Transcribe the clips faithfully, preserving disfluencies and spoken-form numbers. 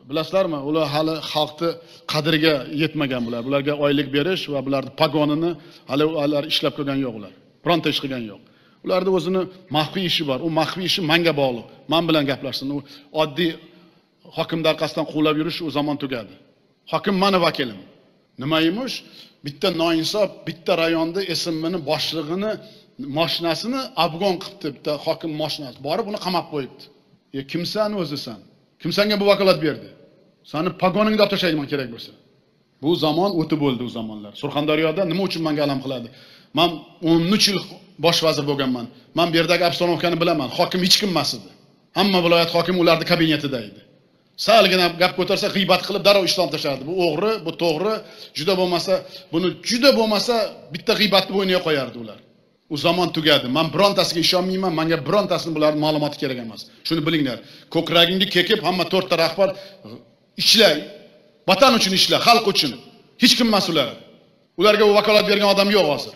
bilasizlarmi, ular hali xalqni qadriga yetmagan bular. Bularga oylik berish va bularning pagonini hali ular ishlab ko'rgan yo'q ular. Bironta ish qilgan yo'q. Ularda o'zini maxfiy ishi bor. U maxfiy ishi menga bog'liq. Men bilan gaplashsin. U oddiy hokimlar orqasidan quvlab yurish o zaman tugadi. Hokim meni vakilim. Nima emish? Bitta noinsof, bitta rayonda S M M'ning boshlig'ini mashinasini afg'on qilibdi, bitta hokim mashinasi. Borib uni qamab qo'yibdi. E kimsan o'zisan? Kim senga bu vakolat berdi? Seni pagoningda otashayman kerak bo'lsa. Bu zamon o'tib bo'ldi u zamonlar. Surxondaryoda nima uchun menga alam qiladi? Men o'n uch yil bosh vazir bo'lganman. Men bu yerdagi obstanovkani bilaman. Hokim hech kim emas edi. Hamma viloyat hokimi ularning kabinetida edi. Salgina gap ko'tarsa g'iybat qilib darrov ishdan tashardi. Bu o'g'ri, bu to'g'ri, juda bo'lmasa, buni juda bo'lmasa bitta g'iybatni bo'yniga qo'yardi ular. U zaman tugadi. Men birontasiga ishonmayman, menga birontasini bularning ma'lumoti kerak emas. Shuni bilinglar. Ko'kragingga kekib hamma to'rtta rahbar ishlay, vatan uchun ishla, xalq uchun. Hech kim emas ular. Ularga bu vakolat bergan odam yo'q hozir.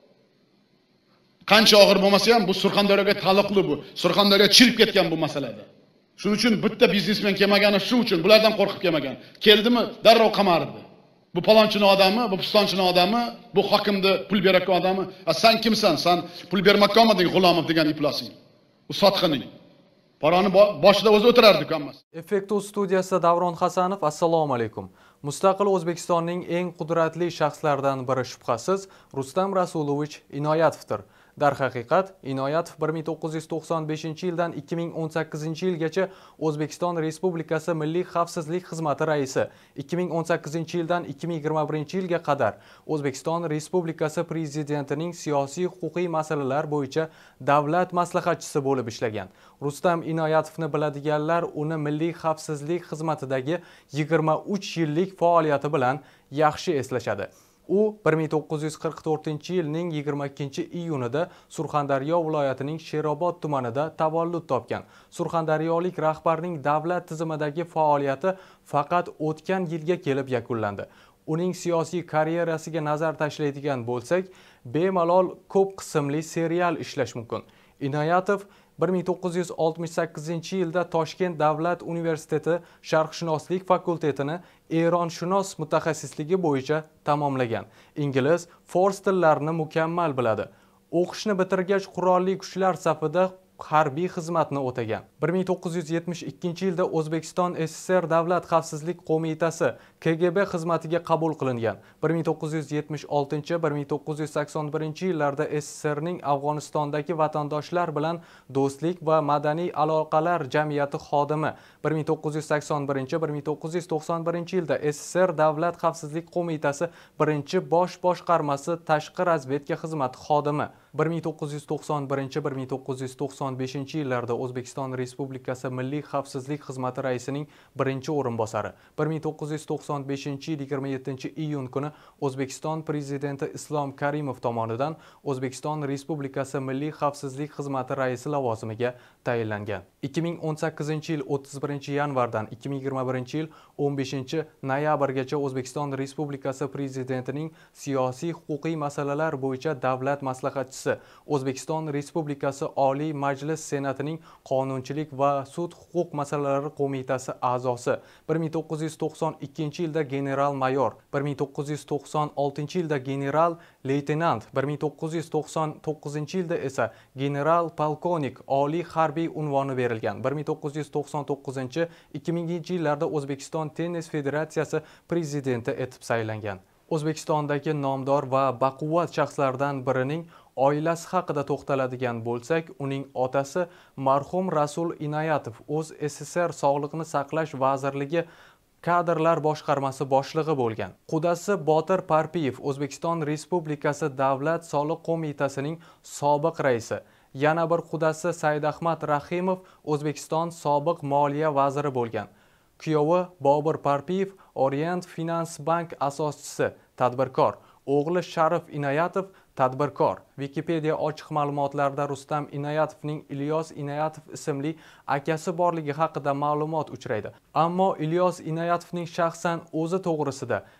Qancha og'ir bo'lmasa ham bu Surxondaryoga taalluqli bu. Surxondaryo chirib ketgan bu masalada. Shuning uchun bitta biznesmen kelmagani shu uchun, bulardan qo'rqib kelmagan. Keldimi, darrov qamardi. Bu palonchining odami, bu pistonchining odami, bu hokimni pul berayotgan odami. A sen kimsan? Sen pul bermoqqa olmading, g'ulomim degan iflosing. U sotqining. Paroni boshida o'zi o'tirardi hammasi. Effektu studiyasida Davron Hasanov, assalomu alaykum. Mustaqil O'zbekistonning eng qudratli shaxslaridan biri shubhasiz Rustam Rasulovich Inoyatovdir. Darhaqiqat, Inoyatov bir ming to'qqiz yuz to'qson beshinchi yildan ikki ming o'n sakkizinchi yilgacha O'zbekiston Respublikasi Milliy xavfsizlik xizmati raisi, ikki ming o'n sakkizinchi yildan ikki ming yigirma birinchi yilga qadar O'zbekiston Respublikasi prezidentining siyosiy huquqiy masalalar bo'yicha davlat maslahatchisi bo'lib ishlagan. Rustam Inoyatovni biladiganlar uni Milliy xavfsizlik xizmatidagi yigirma uch yillik faoliyati bilan yaxshi eslashadi. U bir ming to'qqiz yuz qirq to'rtinchi yilning yigirma ikkinchi iyunida Surxondaryo viloyatining Sherobod tumanida tavallud topgan. Surxondaryolik rahbarning davlat tizimidagi faoliyati faqat o'tgan yilga kelib yakunlandi. Uning siyosiy karyerasiga nazar tashlaydigan bo'lsak, bemalol ko'p qismli serial ishlash mumkin. Inoyatov bir ming to'qqiz yuz oltmish sakkizinchi yilda Toshkent davlat universiteti sharqshunoslik fakultetini Eronshunos mutaxassisligi bo'yicha tamomlagan. Ingliz, fors tillarini mukammal biladi. O'qishni bitirgach qurolli kuchlar safida harbiy xizmatni o'tagan. bir ming to'qqiz yuz yetmish ikkinchi yilda O'zbekiston S S R Davlat xavfsizlik qo'mitasi K G B xizmatiga qabul qilingan. bir ming to'qqiz yuz yetmish oltinchi - bir ming to'qqiz yuz sakson birinchi yillarda S S R ning Afg'onistondagi vatandoshlar bilan do'stlik va madaniy aloqalar jamiyati xodimi, bir ming to'qqiz yuz sakson birinchi - bir ming to'qqiz yuz to'qson birinchi yilda S S R Davlat xavfsizlik qo'mitasi birinchi bosh boshqarmasi tashqi razvedka xizmati xodimi, bir ming to'qqiz yuz to'qson birinchi - bir ming to'qqiz yuz to'qson beshinchi yillarda O'zbekiston Respublikasi Milliy xavfsizlik xizmati raisining birinchi o'rinbosari, bir ming to'qqiz yuz to'qson beshinchi yil yigirma yettinchi iyun kuni O'zbekiston prezidenti Islom Karimov tomonidan O'zbekiston Respublikasi Milliy xavfsizlik xizmati raisi lavozimiga tayinlangan. ikki ming o'n sakkizinchi yil o'ttiz birinchi yanvardan ikki ming yigirma birinchi yil o'n beshinchi noyabrgacha O'zbekiston Respublikasi prezidentining siyosiy huquqiy masalalar bo'yicha davlat maslahatchisi, O'zbekiston Respublikasi Oliy Majlis Senatining Qonunchilik va sud huquq masalalari qo'mitasi a'zosi, bir ming to'qqiz yuz to'qson ikkinchi yilda general mayor, bir ming to'qqiz yuz to'qson oltinchi yilda general leytenant, bir ming to'qqiz yuz to'qson to'qqizinchi yilda esa general polkovnik oliy harbiy unvoni berilgan. bir ming to'qqiz yuz to'qson to'qqizinchi - ikki minginchi yillarda O'zbekiston Tennis Federatsiyasi prezidenti etib saylangan. O'zbekistondagi nomdor va baquvvat shaxslardan birining oilasi haqida to'xtaladigan bo'lsak, uning otasi marhum Rasul Inoyatov o'z S S R Sog'liqni saqlash vazirligi kadrlar boshqarmasi boshlig'i bo'lgan. Qudasi Botir Parpiyev O'zbekiston Respublikasi Davlat soliq qo'mitasining sobiq raisi. Yana bir qudasi Saidahmad Rahimov O'zbekiston sobiq moliya vaziri bo'lgan. Kuyovi Bobur Parpiyev Orient Finance Bank asoschisi, tadbirkor. O'g'li Sharif Inoyatov tadbirkor. Wikipedia ochiq ma'lumotlarda Rustam Inoyatovning Ilyos Inoyatov ismli akasi borligi haqida ma'lumot uchraydi. Ammo Ilyos Inoyatovning shaxsan o'zi to'g'risida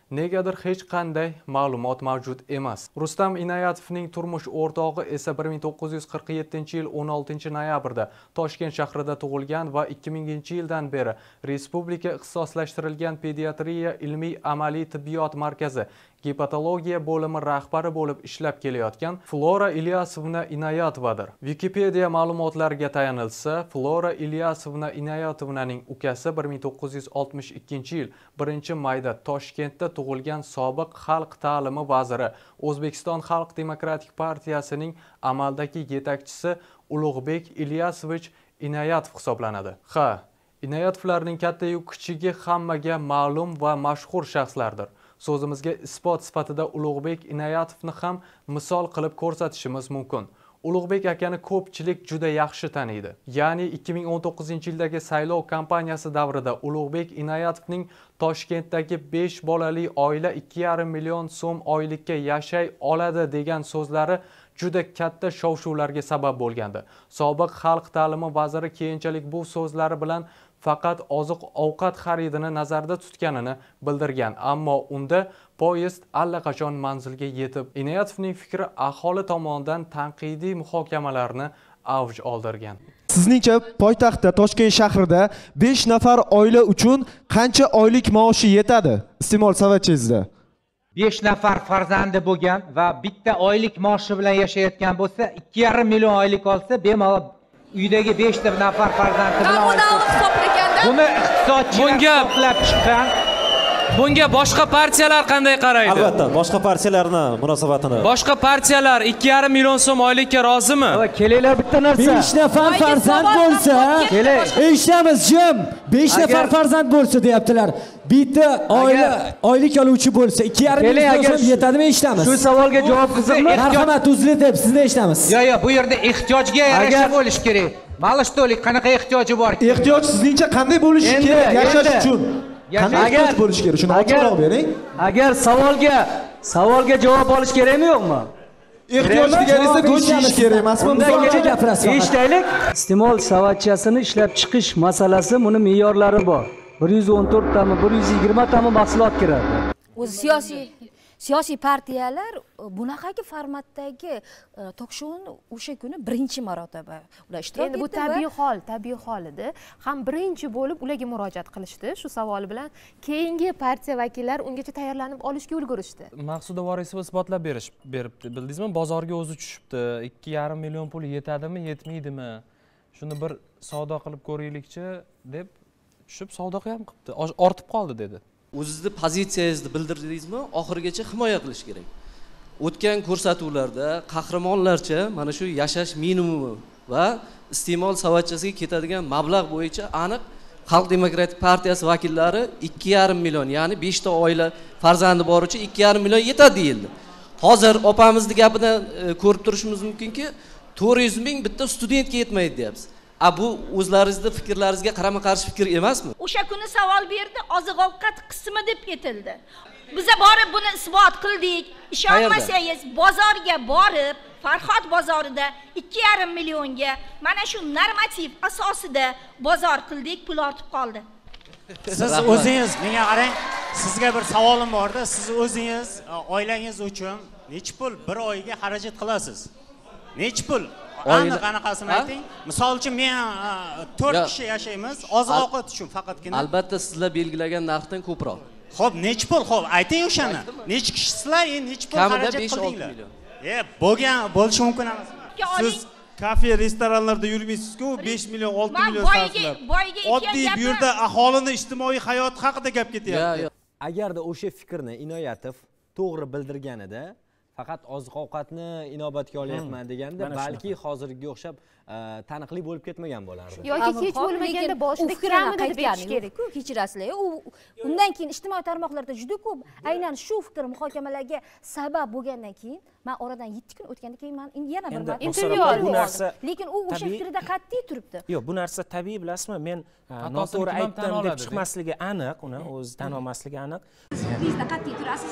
negadir hech qanday ma'lumot mavjud emas. Rustam Inoyatovning turmush o'rtog'i esa bir ming to'qqiz yuz qirq yettinchi yil o'n oltinchi noyabrda Toshkent shahrida tug'ilgan va ikki minginchi yildan beri Respublika ixtisoslashtirilgan pediatriya ilmiy amaliy tibbiyot markazi gepatologiya bo'limi rahbari bo'lib ishlab kelayotgan Flora Ilyasovna Inoyatovadir. Wikipedia ma'lumotlariga tayanilsa, Flora Ilyasovna Inoyatovnaning ukasi bir ming to'qqiz yuz oltmish ikkinchi yil birinchi mayda Toshkentda tug'ilgan sobiq xalq ta'limi vaziri, O'zbekiston Xalq demokratik partiyasining amaldagi yetakchisi Ulug'bek Ilyasovich Inoyatov hisoblanadi. Ha, Inoyatovlarning katta-yu kichigi hammaga ma'lum va mashhur shaxslardir. So'zimizga isbot sifatida Ulug'bek Inoyatovni ham misol qilib ko'rsatishimiz mumkin. Ulug'bek akani ko'pchilik juda yaxshi taniydi. Ya'ni ikki ming o'n to'qqizinchi yildagi saylov kampaniyasi davrida Ulug'bek Inoyatovning Toshkentdagi besh bolali oila ikki yarim million so'm oylikka yashay oladi degan so'zlari juda katta shov-shuvlarga sabab bo'lgandi. Sobiq xalq ta'limi vaziri keyinchalik bu so'zlari bilan faqat oziq-ovqat xaridini nazarda tutganini bildirgan, ammo unda poyezd allaqachon manzilga yetib, Inoyatovning fikri aholi tomonidan tanqidiy muhokamalarni avj oldirgan. Sizningcha poytaxtda Toshkent shahrida besh nafar oila uchun qancha oylik maoshi yetadi? Iste'mol savatchangizda. besh nafar farzandi bo'lgan va bitta oylik maoshi bilan yashayotgan bo'lsa, ikki yarim million oylik olsa, bemalol uydagi besh nafar farzandi bilan buni iqtisodchilar hisoblab chiqqan. Bunga boshqa partiyalar qanday qaraydi? Albatta, boshqa partiyalarni munosabatini. Boshqa partiyalar ikki yarim million so'm oylikka rozimi? Kelinglar bitta narsa. besh nafar farzand bo'lsa, eshitamiz jim. besh nafar farzand bo'lsa deyaptilar. Bitta oila oylik oluvchi bo'lsa, ikki yarim million so'm yetadimi eshitamiz. Shu savolga javob qizimmi? Marhamat, uzilib deb sizni eshitamiz. Yo'q, yo'q, bu yerda ehtiyojga yarasha bo'lish kerak. Malishto'lik qanaqa ehtiyoji bor? Ehtiyoj sizningcha qanday bo'lishi kerak yashash uchun? Qanday ehtiyoj bo'lishi kerak? Shuni ochiqroq bering. Agar savolga savolga javob olish kerakmi yo'qmi? Ehtiyoj deganingiz go'sht yeyish kerak emasmi? Misolga gapirasiz. Eshitaylik. Iste'mol savatchasini ishlab chiqish masalasi, buni me'yorlari bor. bir yuz o'n to'rt tami, bir yuz yigirma tami mahsulot kiradi. O'zi siyosiy siyosiy partiyalar bunaqangi formatdagi tok-shou'ni o'sha kuni birinchi marotaba ular ishtirok etdi. Endi bu tabiiy hol, tabiiy hol edi. Ham birinchi bo'lib ularga murojaat qilishdi shu savol bilan. Keyingi partiya vakillari ungacha tayyorlanib olishga ulgurishdi. Maqsuda Vorisova isbotlab berish beribdi. Bildingizmi? Bozorga o'zi tushibdi. ikki yarim million pul yetadimi, yetmaydimi? Shuni bir savdo qilib ko'raylikchi deb tushib savdo ham qilibdi. Ortib qoldi dedi. O'zingizni pozitsiyangizni bildirdingizmi? Oxirigacha himoya qilish kerak. O'tgan ko'rsatuvlarda qahramonlarcha mana shu yashash minimumi va iste'mol savatchasiga ketadigan mablag' bo'yicha aniq Xalq demokratik partiyasi vakillari ikki yarim million, ya'ni besh ta oila farzandi boruvchi ikki yarim million yetadi deyildi. Hozir opamizning gapidan ko'rib turishimiz mumkinki, to'rt yuz ming bitta studentga yetmaydi deyapsiz. A bu o'zlaringizning fikrlaringizga qarama-qarshi fikr emasmi? O'sha kuni savol berdi, oziq-ovqat qismi deb ketildi. Biz borib buni isbot qildik. Ishonmasangiz, bozorga borib, Farhod bozorida ikki yarim millionga mana shu normativ asosida bozor qildik, pul ortib qoldi. Siz o'zingiz menga qarang, sizga bir savolim bor-da, siz o'zingiz oilangiz uchun necha pul bir oyga xarajat qilasiz? Necha pul? Aniq anaqasini ayting. Misol uchun men to'rt kishi yashaymiz, oziq-ovqat uchun faqatgina. Albatta sizlar belgilagan narxdan ko'proq. Xo'p, necha pul? Xo'p, ayting o'shani. Necha kishisizlar, endi necha pul xarajat qildinglar? E, bo'lgan, bo'lishi mumkin emas. Siz kafe, restoranlarda yurmaysiz-ku, besh million, olti million sarflab. Oddiy bu yerda aholini ijtimoiy hayoti haqida gap ketyapti. Agarda o'sha fikrni Inoyatov to'g'ri bildirganida, faqat oziq-ovqatni inobatga olyapman deganda, balki hozirgiga o'xshab taniqli bo'lib ketmagan bo'lardi. Yoki hech bo'lmaganda boshida kiramida deb aytish kerak-ku. Kechirasizlar. U undan keyin ijtimoiy tarmoqlarda juda ko'p aynan shu fikr muhokamalarga sabab bo'lgandan keyin, men oradan yetti kun o'tgandan keyin men yana bir marta intervyu oldim. Lekin u o'sha fikrida qat'iy turibdi. Yo'q, bu narsa tabiiy, bilasizmi? Men noto'g'ri aytdim deb chiqmasligi aniq, uni o'zi tan olmasligi aniq. Sizda qat'iy turasizmi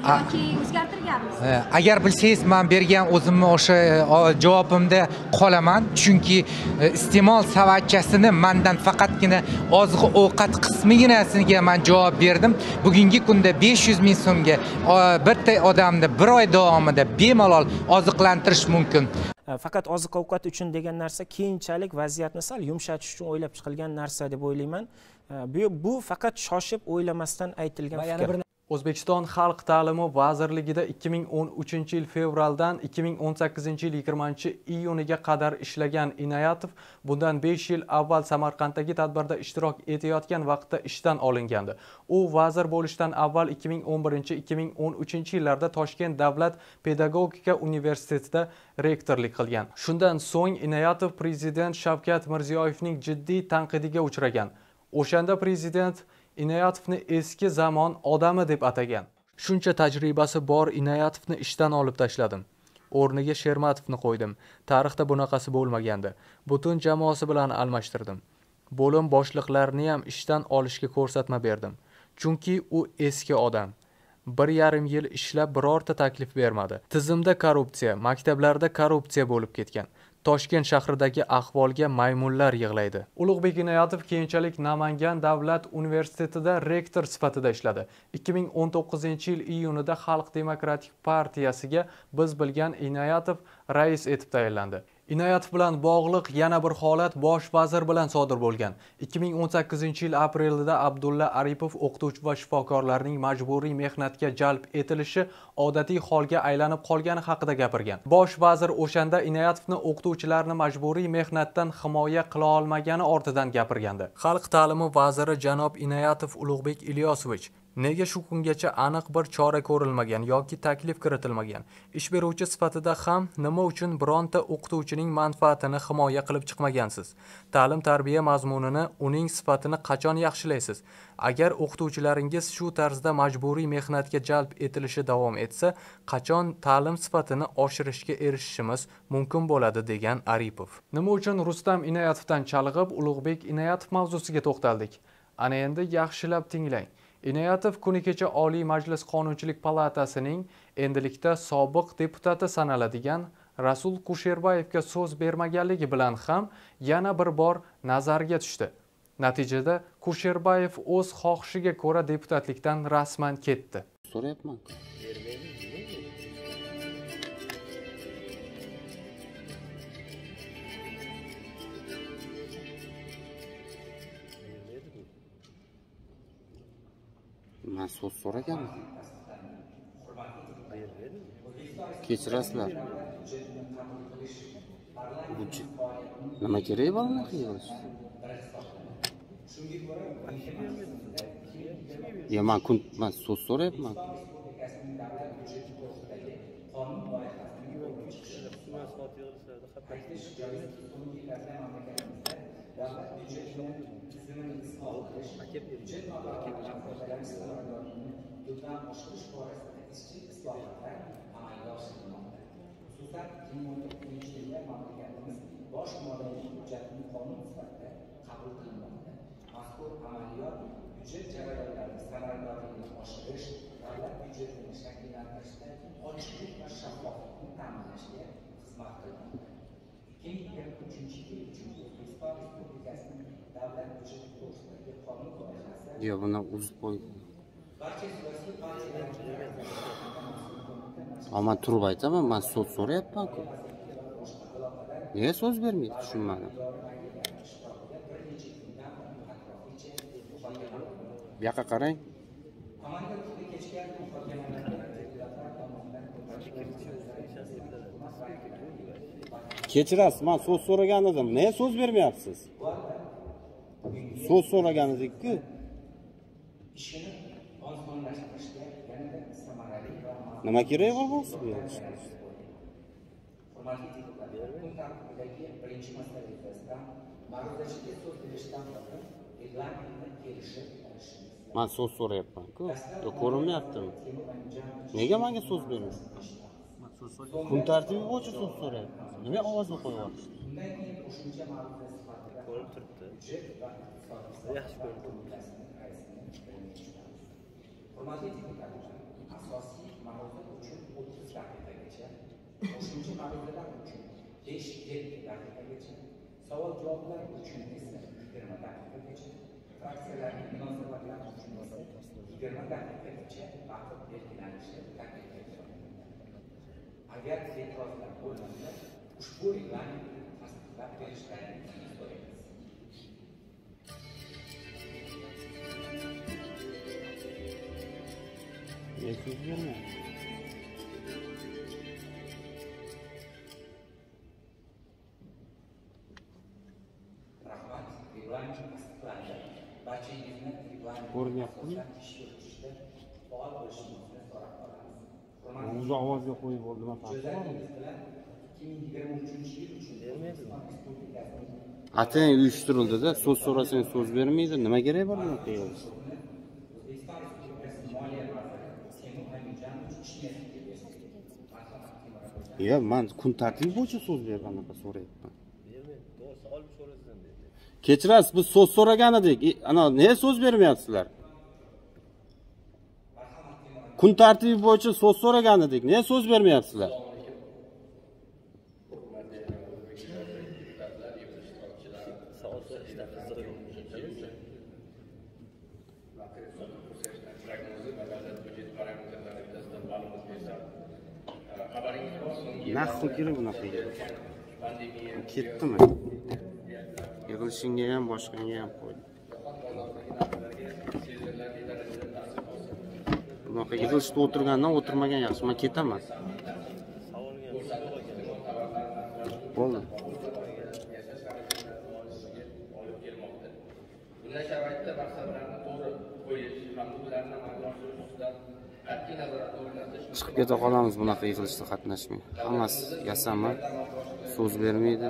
yoki o'zgartirganmiz? Agar bilsangiz, men bergan o'zimni o'sha javobimda qolaman, chunki iste'mol savatchasini mendan faqatgina oziq ovqat qismiginasiga men javob berdim. Bugungi kunda besh yuz ming so'mga bitta odamni bir oy davomida bemalol oziqlantirish mumkin. Faqat oziq ovqat uchun degan narsa keyinchalik vaziyatni sal yumshatish uchun o'ylab chiqilgan narsa deb o'ylayman. Bu bu faqat shoshib o'ylamasdan aytilgan fikr. O'zbekiston Xalq ta'limi vazirligida ikki ming o'n uchinchi yil fevraldan ikki ming o'n sakkizinchi yil yigirmanchi iyuniga qadar ishlagan Inoyatov bundan besh yil avval Samarqanddagi tadbirda ishtirok etayotgan vaqtda ishdan olingandi. U vazir bo'lishdan avval ikki ming o'n birinchi ikki ming o'n uchinchi yillarda Toshkent davlat pedagogika universitetida rektorlik qilgan. Shundan so'ng Inoyatov prezident Shavkat Mirziyoyevning jiddiy tanqidiga uchragan. O'shanda prezident Inoyatovni eski zamon odami deb atagan. Shuncha tajribasi bor Inoyatovni ishdan olib tashladim. O'rniga Shermatovni qo'ydim. Tarixda bunaqasi bo'lmagandi. Butun jamoasi bilan almashtirdim. Bo'lim boshliqlarini ham ishdan olishga ko'rsatma berdim. Chunki u eski odam. Bir yarim yil ishlab birorta taklif bermadi. Tizimda korrupsiya, maktablarda korrupsiya bo'lib ketgan. Toshkent shahridagi ahvolga maymunlar yig'laydi. Ulug'bek Inoyatov keyinchalik Namangan davlat universitetida rektor sifatida ishladi. ikki ming o'n to'qqizinchi yil iyunida Xalq demokratik partiyasiga biz bilgan Inoyatov rais etib tayinlandi. Inoyatov bilan bog'liq yana bir holat bosh vazir bilan sodir bo'lgan. ikki ming o'n sakkizinchi yil aprelida Abdulla Aripov o'qituvchi va shifokorlarning majburiy mehnatga jalb etilishi odatiy holga aylanib qolgani haqida gapirgan. Bosh vazir o'shanda Inoyatovni o'qituvchilarni majburiy mehnatdan himoya qila olmagani ortidan gapirgandi. Xalq ta'limi vaziri janob Inoyatov Ulug'bek Ilyosovich nega shu kungacha aniq bir chora ko'rilmagan yoki taklif kiritilmagan? Ish beruvchi sifatida ham nima uchun bironta o'qituvchining manfaatini himoya qilib chiqmagansiz? Ta'lim-tarbiya mazmunini, uning sifatini qachon yaxshilaysiz? Agar o'qituvchilaringiz shu tarzda majburiy mehnatga jalb etilishi davom etsa, qachon ta'lim sifatini oshirishga erishishimiz mumkin bo'ladi degan Aripov. Nima uchun Rustam Inoyatovdan chalg'ib Ulug'bek Inoyatov mavzusiga to'xtaldik? Ana endi yaxshilab tinglang. Inoyatov kuni kecha Oliy Majlis Qonunchilik palatasining endilikda sobiq deputati sanaladigan Rasul Kusherbayevga so'z bermaganligi bilan ham yana bir bor nazarga tushdi. Natijada Kusherbayev o'z xohishiga ko'ra deputatlikdan rasman ketdi. So'rayapman. Men so'z so'raganman. Kechirasizlar. Nima kerak bor uni qilish? Ya men kun men so'z so'rayapman. Ya buni uzib qo'ydim. Ama turib aytaman, men so'z so'rayapman-ku. Nega so'z bermaydi, tushunmadim. Bu yoqqa qarang. Kechirasiz, men so'z so'ragan edim. Nega so'z bermayapsiz? So'z so'ragan edik-ku. Nima kerak bo'lmasa bu yerda? Men so'z so'rayapman-ku. Yo'q, ko'rinmayaptimi? Nega menga so'z bermaysiz? Kun tartibi bo'yicha so'z so'rayapman. Nima ovozni qo'yapsiz? Ko'rib turibdi. Yaxshi ko'rib turibdi. Hurmatli deputatlar, asosiy ma'ruza uchun o'ttiz daqiqagacha, qo'shimcha ma'ruzalar uchun besh yetti daqiqagacha, savol javoblar uchun esa yigirma daqiqagacha, fraksiyalarning munosabatlari uchun esa yigirma daqiqagacha vaqt belgilanishi taklif etiladi. Agar e'tirozlar bo'lmasa, ushbu reglamentni tasdiqlab berishlarini so'raymiz. Yesus verme. Rahmat, reglament tasdiqlandi. Barchangizni reglament Ko'ryaptimi? ish yuritishda faol bo'lishingizni so'rab qolamiz. O'zi ovozga qo'yib oldi, man Jo'zlaringiz bilan ikki ming yigirma uchinchi yil uchun Atang uyushtirildi-da, so'z so'rasang so'z bermaydi. Nima kerak bor buni qilishga? Ya, men kun tartibi bo'yicha so'z berganimda so'rayapman. Kechirasiz, biz so'z so'ragan edik. Ana, nega so'z bermayapsizlar? Kun tartibi bo'yicha so'z so'ragan edik. Nega so'z bermayapsizlar? Naqd kerak bunaqa yig'ilish. Ketdimi? Yig'ilishingga ham, boshqanga ham qo'ydi. Bunaqa yig'ilishda o'tirgandan o'tirmagan yaxshi. Men ketaman. Bo'ldi. Bunday sharoitda maqsadlarni to'g'ri qo'yish hamda ularni amalga oshirish ustidan qat'iy nazorat o'rnatish. Chiqib keta qolamiz bunaqa yig'ilishda qatnashmay. Hammasi yasama, so'z bermaydi.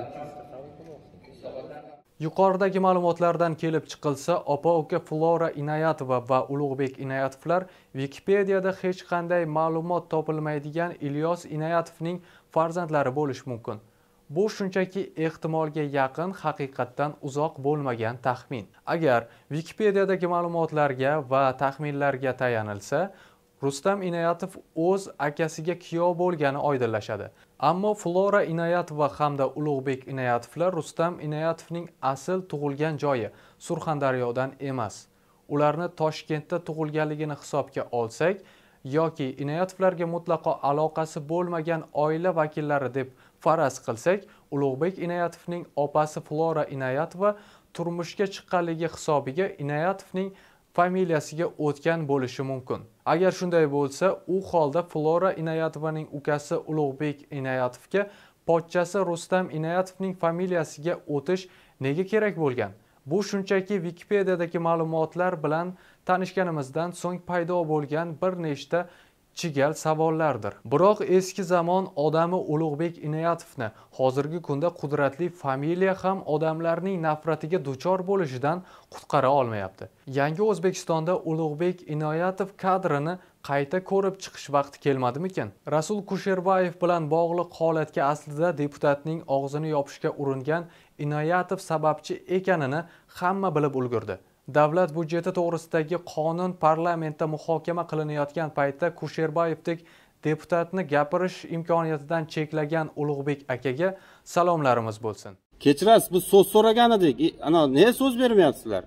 Yuqoridagi ma'lumotlardan kelib chiqilsa, opa-uka Flora Inoyatova va Ulug'bek Inoyatovlar Wikipediyada hech qanday ma'lumot topilmaydigan Ilyos Inoyatovning farzandlari bo'lishi mumkin. Bu shunchaki ehtimolga yaqin, haqiqatdan uzoq bo'lmagan taxmin. Agar Wikipediyadagi ma'lumotlarga va taxminlarga tayanilsa, Rustam Inoyatov o'z akasiga kuyov bo'lgani oydinlashadi. Ammo Flora Inoyatova hamda Ulug'bek Inoyatovlar Rustam Inoyatovning asl tug'ilgan joyi Surxondaryodan emas. Ularni Toshkentda tug'ilganligini hisobga olsak, yoki Inoyatovlarga mutlaqo aloqasi bo'lmagan oila vakillari deb faraz qilsak, Ulug'bek Inoyatovning opasi Flora Inoyatova turmushga chiqqanligi hisobiga Inoyatovning familiyasiga o'tgan bo'lishi mumkin. Agar shunday bo'lsa, u holda Flora Inoyatovaning ukasi Ulug'bek Inoyatovga pochchasi Rustam Inoyatovning familiyasiga o'tish nega kerak bo'lgan? Bu shunchaki Wikipediyadagi ma'lumotlar bilan tanishganimizdan so'ng paydo bo'lgan bir nechta chigal savollardir. Biroq eski zamon odami Ulug'bek Inoyatovni hozirgi kunda qudratli familiya ham odamlarning nafratiga duchor bo'lishidan qutqara olmayapti. Yangi O'zbekistonda Ulug'bek Inoyatov kadrini qayta ko'rib chiqish vaqti kelmadimikan? Rasul Kusherbayev bilan bog'liq holatga aslida deputatning og'zini yopishga uringan Inoyatov sababchi ekanini hamma bilib ulgurdi. Davlat budjeti to'g'risidagi qonun parlamentda muhokama qilinayotgan paytda Kusherbayevdek deputatni gapirish imkoniyatidan cheklagan Ulug'bek akaga salomlarimiz bo'lsin. Kechirasiz, biz so'z so'ragan edik. Ana, nega so'z bermayapsizlar?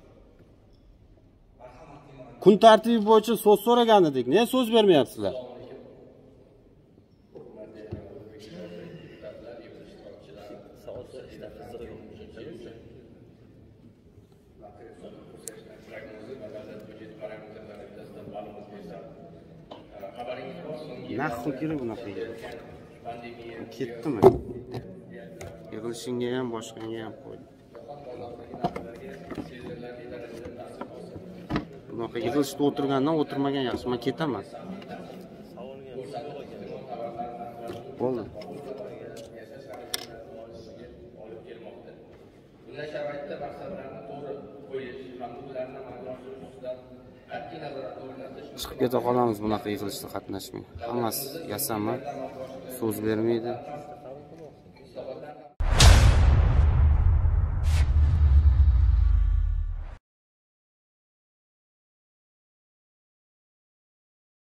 Kun tartibi bo'yicha so'z so'ragan edik. Nega so'z bermayapsizlar? Naqd kerak bunaqa yig'ilish. Ketdimi? Yig'ilishingga ham, boshqanga ham qo'ydi. Bunaqa yig'ilishda o'tirgandan o'tirmagan yaxshi. Men ketaman. Bo'ldi. Bunday sharoitda maqsadlarni to'g'ri qo'yish hamda ularni amalga oshirish ustidan qat'iy nazorat o'rnatish. Chiqib keta qolamiz bunaqa yig'ilishda qatnashmay. Hammasi yasama, so'z bermaydi.